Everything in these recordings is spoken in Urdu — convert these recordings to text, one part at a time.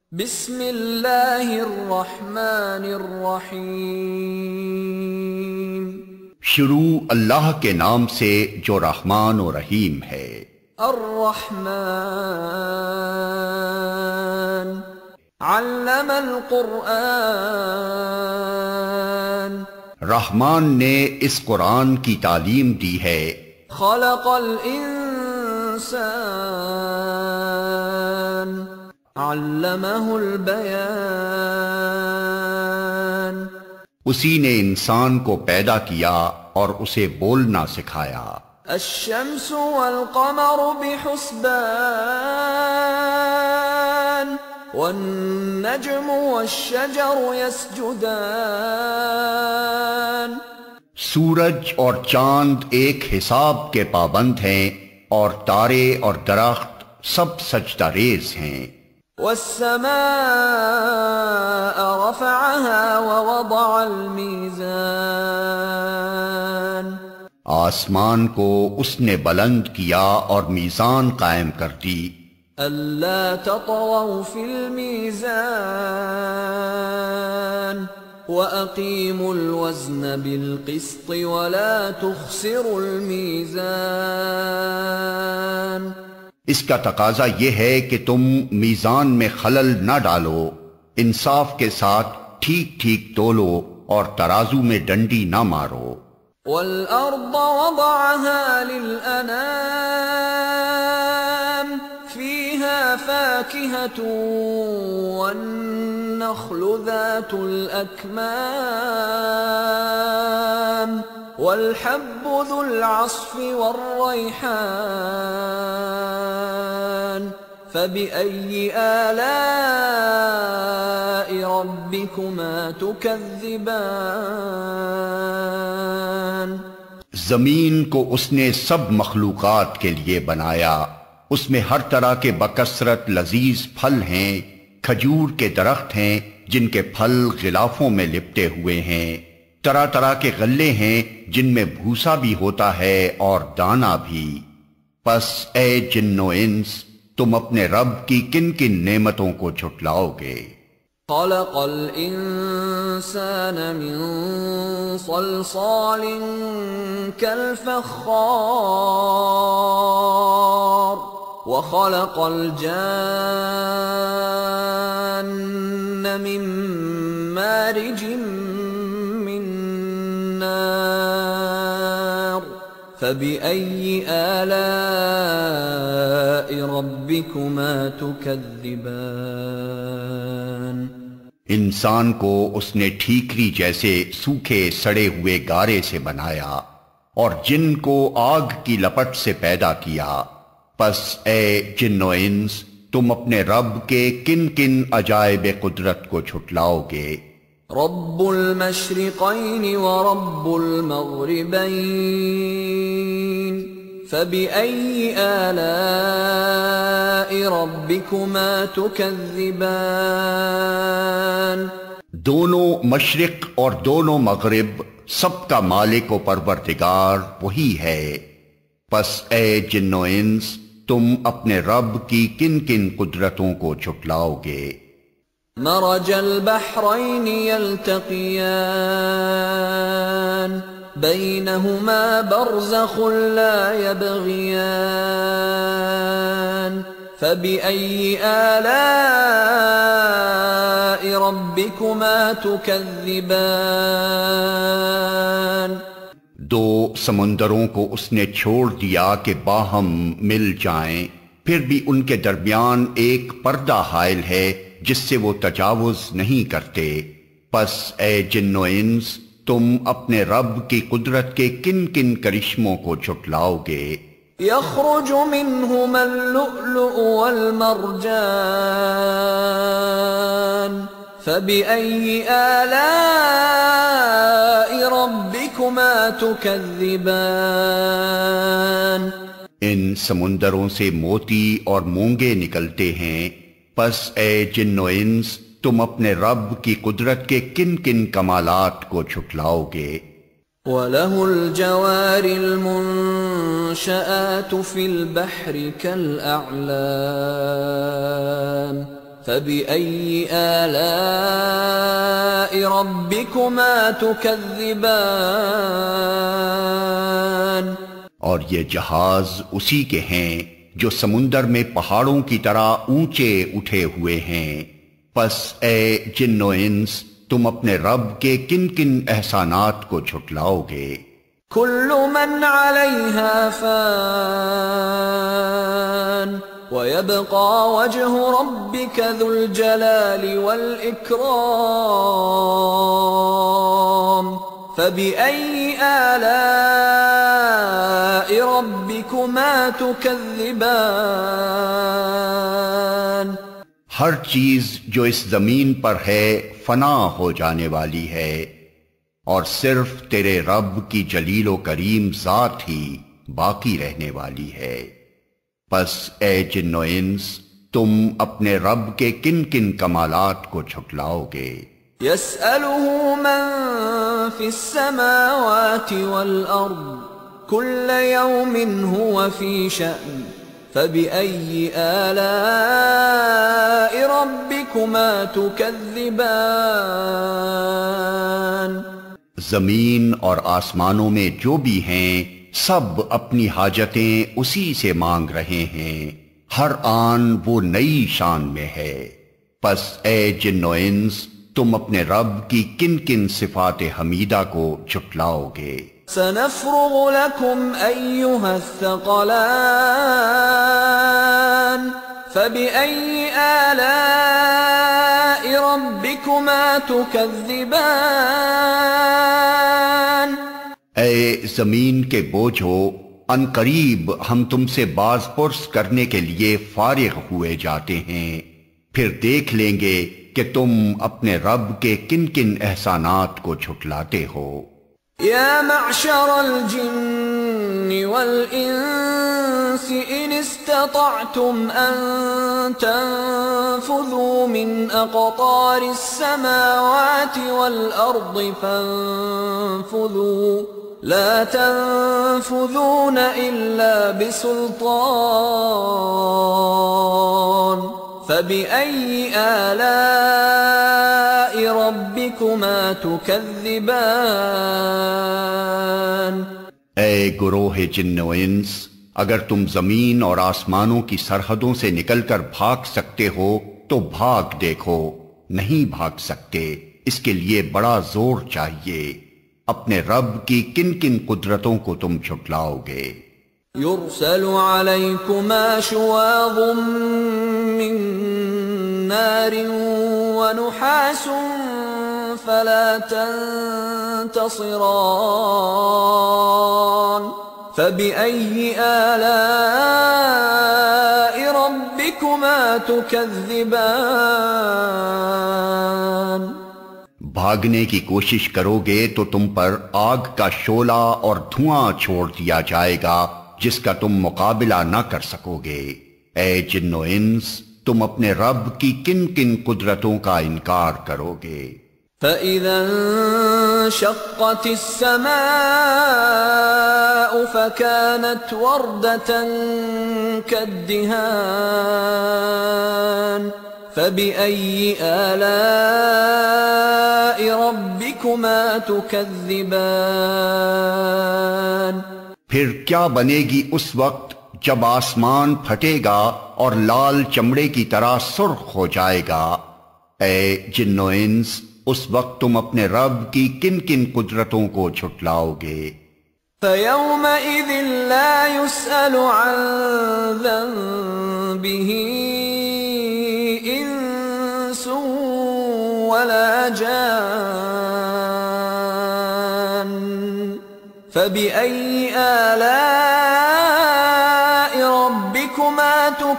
بسم اللہ الرحمن الرحیم۔ شروع اللہ کے نام سے جو رحمان و رحیم ہے۔ الرحمن علم القرآن، رحمان نے اس قرآن کی تعلیم دی ہے۔ خلق الانسان علمہ البیان، اسی نے انسان کو پیدا کیا اور اسے بولنا سکھایا۔ الشمس والقمر بحسبان، والنجم والشجر يسجدان، سورج اور چاند ایک حساب کے پابند ہیں اور تارے اور درخت سب سجدہ ریز ہیں۔ والسماء رفعها ووضع الميزان، آسمان کو اس نے بلند کیا اور میزان قائم کر دی۔ ألا تطغوا في الميزان وأقيموا الوزن بالقسط ولا تخسروا الميزان، اس کا تقاضا یہ ہے کہ تم میزان میں خلل نہ ڈالو، انصاف کے ساتھ ٹھیک ٹھیک تولو اور ترازو میں ڈنڈی نہ مارو۔ والأرض وضعها للأنام، فيها فاكهة والنخل ذات الأكمام، والحب ذو العصف والريحان، فبأي آلاء ربكما تكذبان، زمین کو اس نے سب مخلوقات کے لیے بنایا، اس میں ہر طرح کے بکثرت لذیذ پھل ہیں، کھجور کے درخت ہیں جن کے پھل غلافوں میں لپٹے ہوئے ہیں، طرح طرح کے غلے ہیں جن میں بھوسا بھی ہوتا ہے اور دانہ بھی۔ پس اے جن و انس، تم اپنے رب کی کن کن نعمتوں کو جھٹلاؤ گے؟ خلق الانسان من صلصال كالفخار، وخلق الجان من مارج من نار، فبأي آلاء ربكما تكذبان، انسان کو اس نے ٹھیکری جیسے سوکھے سڑے ہوئے گارے سے بنایا اور جن کو آگ کی لپٹ سے پیدا کیا۔ پس اے جن و انس، تم اپنے رب کے کن کن عجائب قدرت کو جھٹلاؤ گے؟ رب المشرقین ورب المغربین، فبأي آلاء ربكما تكذبان، دونوں مشرق اور دونوں مغرب سب کا مالک و پروردگار وہی ہے۔ پس اے جن و انس، تم اپنے رب کی کن کن قدرتوں کو جھٹلاؤ گے؟ مرج البحرین یلتقیان، بینہما برزخ لا یبغیان، فبأي آلاء ربكما تكذبان، دو سمندروں کو اس نے چھوڑ دیا کہ باہم مل جائیں، پھر بھی ان کے درمیان ایک پردہ حائل ہے جس سے وہ تجاوز نہیں کرتے۔ پس اے جن و انس، تم اپنے رب کی قدرت کے کن کن کرشموں کو جھٹلاؤ گے؟ یخرج منہما اللؤلؤ والمرجان، فبأي آلاء ربكما تكذبان، ان سمندروں سے موتی اور مونگے نکلتے ہیں۔ پس اے جن و انس، تم اپنے رب کی قدرت کے کن کن کمالات کو جھٹلاؤ گے؟ وَلَهُ الْجَوَارِ الْمُنشَآتُ فِي الْبَحْرِ كَالْأَعْلَامِ فبأي آلاء ربكما تكذبان اور یہ جہاز اسی کے ہیں جو سمندر میں پہاڑوں کی طرح اونچے اٹھے ہوئے ہیں۔ پس اے جن و انس تم اپنے رب کے کن کن احسانات کو جھٹلاؤ گے؟ كل من عليها فان ويبقى وجه ربك ذو الجلال والإكرام فبأي آلاء ربكما تكذبان ہر چیز جو اس زمین پر ہے فنا ہو جانے والی ہے، اور صرف تیرے رب کی جلیل و کریم ذات ہی باقی رہنے والی ہے۔ پس اے جن و انس تم اپنے رب کے کن کن کمالات کو جھٹلاؤ گے؟ يسأله من في السماوات والأرض كل يوم هو في شأن فبأي آلاء ربكما تكذبان زمین اور آسمانوں میں جو بھی ہیں سب اپنی حاجتیں اسی سے مانگ رہے ہیں، ہر آن وہ نئی شان میں ہے۔ پس اے جن و انس تم اپنے رب کی کن کن صفات حمیدہ کو جھٹلاؤ گے؟ سنفرغ لكم أيها الثقلان فبأي آلاء ربكما تكذبان اے زمین کے بوجھو، ان قریب ہم تم سے باز پرس کرنے کے لیے فارغ ہوئے جاتے ہیں، پھر دیکھ لیں گے کہ تم اپنے رب کے کن کن احسانات کو جھٹلاتے ہو۔ يا معشر الجن والإنس إن استطعتم أن تنفذوا من أقطار السماوات والأرض فانفذوا لا تنفذون إلا بسلطان فبأي آلاء ربكما تكذبان اے گروہ جن و انس، اگر تم زمین اور آسمانوں کی سرحدوں سے نکل کر بھاگ سکتے ہو تو بھاگ دیکھو، نہیں بھاگ سکتے، اس کے لیے بڑا زور چاہیے۔ اپنے رب کی کن کن قدرتوں کو تم جھٹلاؤ گے؟ يرسل عليكما شواظ من نار ونحاس فلا تنتصران فبأي آلاء ربكما تكذبان بھاگنے کی کوشش کرو گے تو تم پر آگ کا شعلہ اور دھواں چھوڑ دیا جائے گا جس کا تم مقابلہ نہ کر سکو گے۔ اے جن و انس تم اپنے رب کی کن کن قدرتوں کا انکار کرو گے؟ فَإِذَا انشَقَّتِ السَّمَاءُ فَكَانَتْ وَرْدَةً كَالدِّهَانِ فَبِأَيِّ آلَاءِ رَبِّكُمَا تُكَذِّبَانِ پھر کیا بنے گی اس وقت جب آسمان پھٹے گا اور لال چمڑے کی طرح سرخ ہو جائے گا؟ اے جن و انس اس وقت تم اپنے رب کی کن کن قدرتوں کو جھٹلاؤ گے؟ فَيَوْمَئِذٍ لَا يُسْأَلُ عَنْ ذَنبِهِ إِنسٌ وَلَا جَانٌ فَبِأَيِّ آلَاءِ رَبِّكُمَا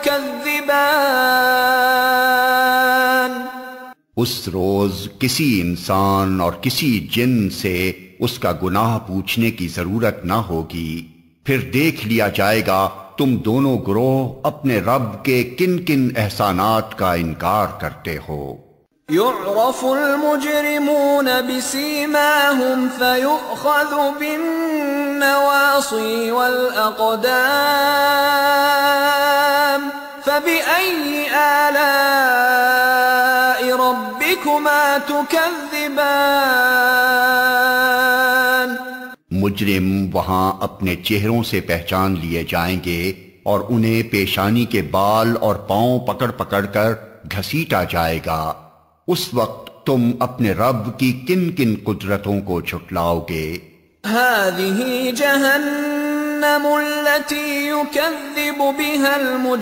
تُكَذِّبَانِ اس روز کسی انسان اور کسی جن سے اس کا گناہ پوچھنے کی ضرورت نہ ہوگی، پھر دیکھ لیا جائے گا تم دونوں گروہ اپنے رب کے کن کن احسانات کا انکار کرتے ہو۔ يعرف المجرمون بسيماهم فيؤخذ بالنواصي والأقدام فبأي آلاء تكذبان مجرم وہاں اپنے چہروں سے پہچان لیے جائیں گے اور انہیں پیشانی کے بال اور پاؤں پکڑ پکڑ کر گھسیٹا جائے گا۔ اس وقت تم اپنے رب کی کن کن قدرتوں کو جھٹلاؤ گے؟ هذه جهنم التي يكذب بها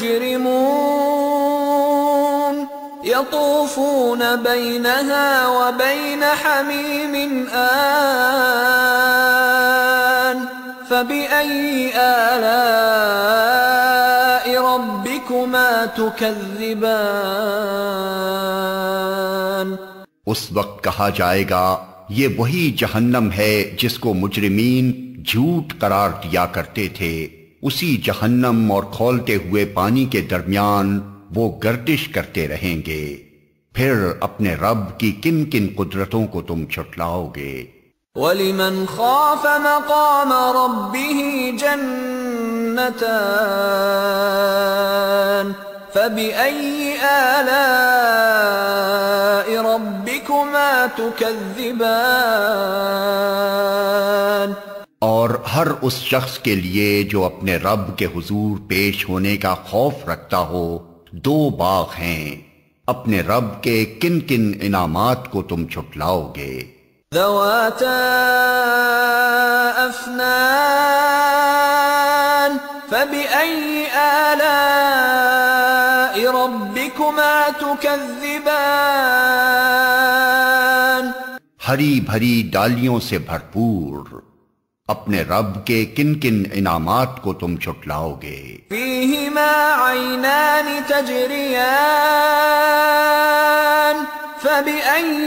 المجرمون يطوفون بينها وبين حميم آن فبأي آلاء ربكما تكذبان اس وقت کہا جائے گا یہ وہی جہنم ہے جس کو مجرمین جھوٹ قرار دیا کرتے تھے، اسی جہنم اور کھولتے ہوئے پانی کے درمیان وہ گردش کرتے رہیں گے، پھر اپنے رب کی کن کن قدرتوں کو تم جھٹلاؤ گے۔ وَلِمَنْ خَافَ مَقَامَ رَبِّهِ جَنَّتَانِ فَبِأَيِّ آلَاءِ رَبِّكُمَا تُكَذِّبَانِ اور ہر اس شخص کے لیے جو اپنے رب کے حضور پیش ہونے کا خوف رکھتا ہو دو باغ ہیں، اپنے رب کے کن کن انعامات کو تم جھٹلاؤ گے؟ ذواتا افنان فبأي آلاء ربكما تكذبان ہری بھری ڈالیوں سے بھرپور اپنے رب کے کن کن انعامات کو تم جھٹلاؤ گے؟ فيهما عينان تجريان فبأي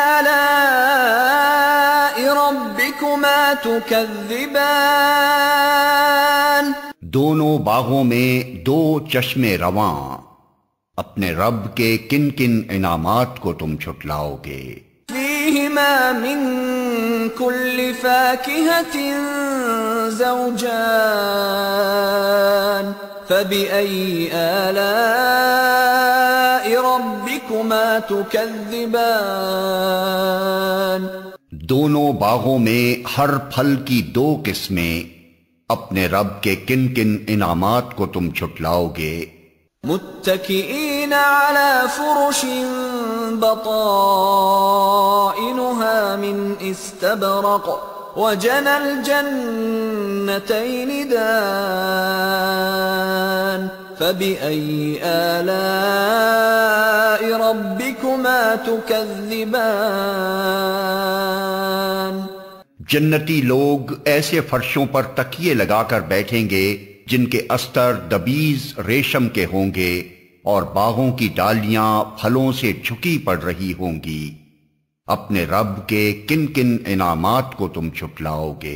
آلاء ربكما تكذبان دونوں باغوں میں دو چشمے رواں، اپنے رب کے کن کن انعامات کو تم جھٹلاؤ گے؟ فيهما من كل فاكهة زوجان فبأي آلاء ربكما تكذبان دونوں باغوں میں ہر پھل کی دو قسمیں، اپنے رب کے کن کن انعامات کو تم جھٹلاؤ گے؟ متكئين على فرش بطائنها من استبرق وجنى الجنتين دان فبأي آلاء ربكما تكذبان جنتی لوگ ایسے فرشوں پر تکیے لگا کر بیٹھیں گے جن کے استر دبیز ریشم کے ہوں گے اور باغوں کی ڈالیاں پھلوں سے جھکی پڑ رہی ہوں گی، اپنے رب کے کن کن انعامات کو تم جھٹلاؤ گے؟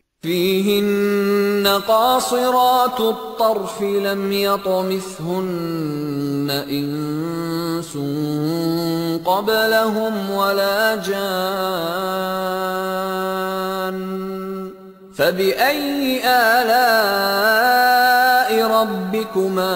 فيهن قاصرات الطرف لم يطمثهن إنس قبلهم ولا جان فبأي آلاء ربكما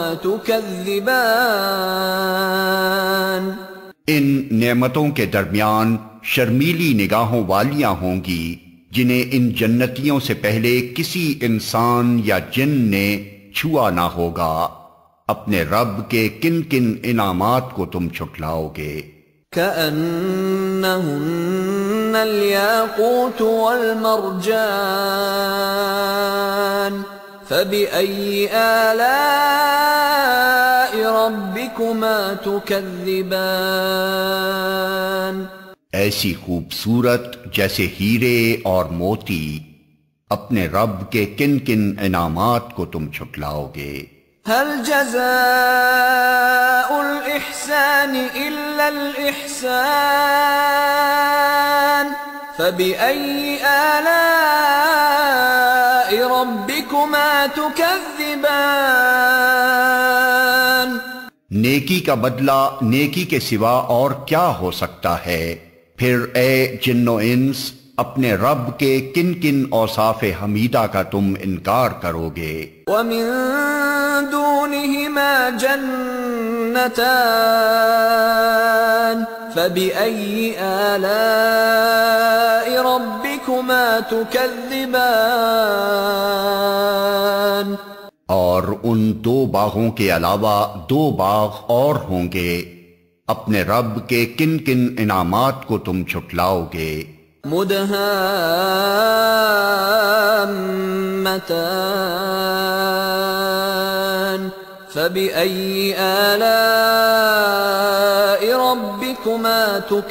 تكذبان ان نعمتوں کے درمیان شرمیلی نگاہوں والیاں ہوں گی جنہیں ان جنتیوں سے پہلے کسی انسان یا جن نے چھوا نہ ہوگا، اپنے رب کے کن کن انعامات کو تم جھٹلاؤ گے؟ كأنهن الياقوت والمرجان فبأي آلاء ربكما تكذبان ایسی خوبصورت جیسے ہیرے اور موتی، اپنے رب کے کن کن انعامات کو تم جھٹلاؤ گے؟ هل جزاء الإحسان إلا الإحسان فبأي آلاء ربكما تكذبان نیکی کا بدلہ نیکی کے سوا اور کیا ہو سکتا ہے؟ پھر اے جن و انس اپنے رب کے کن کن اوصاف حمیدہ کا تم انکار کرو گے؟ ومن دونهما جنتان فبأي آلاء ربكما تكذبان؟ اور ان دو باغوں کے علاوہ دو باغ اور ہوں گے، اپنے رب کے کن کن انعامات کو تم چھٹلاؤ گے؟ مدہامتان فبأي آلاء ربكما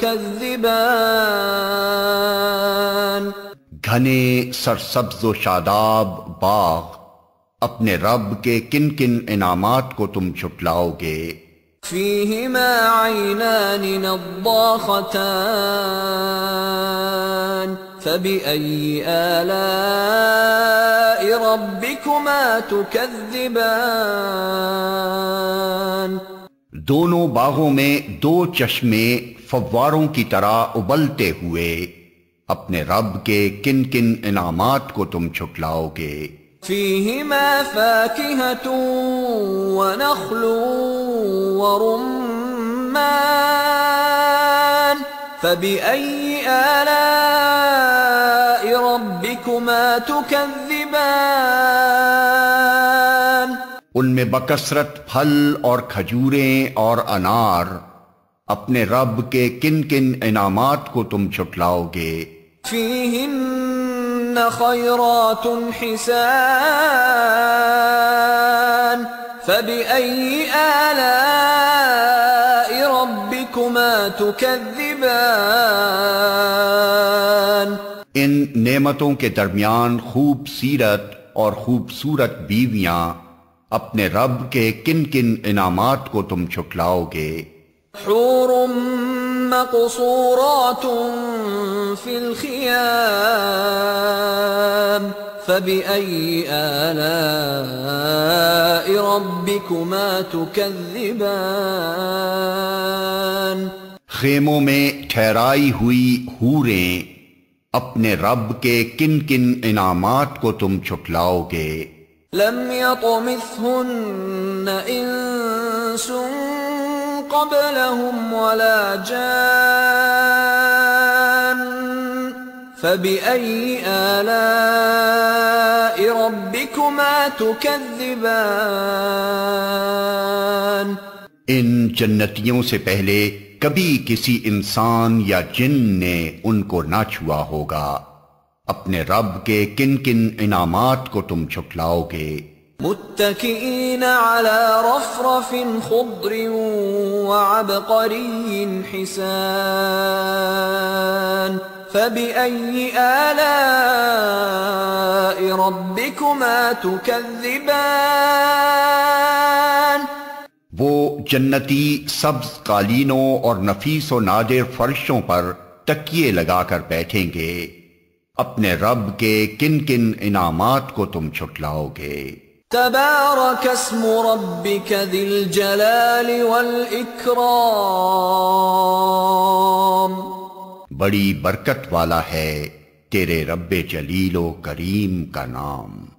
تكذبان؟ گھنے سرسبز و شاداب باغ، اپنے رب کے کن کن انعامات کو تم چھٹلاؤ گے؟ فيهما عينان نضاختان فبأي آلاء ربكما تكذبان؟ دونوں باغوں میں دو چشمے فواروں کی طرح ابلتے ہوئے، اپنے رب کے کن کن انعامات کو تم چھٹلاؤ گے؟ فيهما فاكهة ونخل ورمان فبأي آلاء ربكما تكذبان؟ ان میں بکثرت پھل اور کھجوریں اور انار، اپنے رب کے کن کن انعامات کو تم چھٹلاؤ گے؟ فيهن خيرات حسان فبأي آلاء ربكما تكذبان؟ ان نعمتوں کے درمیان خوب سیرت اور خوبصورت بیویاں، اپنے رب کے کن کن انعامات کو تم چھٹلاؤ گے؟ حور مقصورات في الخيام فبأي آلاء ربكما تكذبان؟ خیموں میں ٹھہرائی ہوئی حوریں، اپنے رب کے کن کن انعامات کو تم چھٹلاؤ گے؟ لم يطمثهن انس قبلهم ولا جان فبأي آلاء ربكما تكذبان؟ ان جنتیوں سے پہلے کبھی کسی انسان یا جن نے ان کو نہ چھوا ہوگا، اپنے رب کے کن کن انعامات کو تم چھٹلاؤ گے؟ متكئين على رفرف خضر وعبقري حسان فبأي آلاء ربكما تكذبان؟ وہ جنتی سبز قالینوں اور نفیس و نادر فرشوں پر تکیے لگا کر بیٹھیں گے، اپنے رب کے کن کن انعامات کو تم چھٹلاؤ گے؟ تبارك اسم ربك ذي الجلال والإكرام بڑی برکت والا ہے تیرے رب جلیل و کریم کا نام۔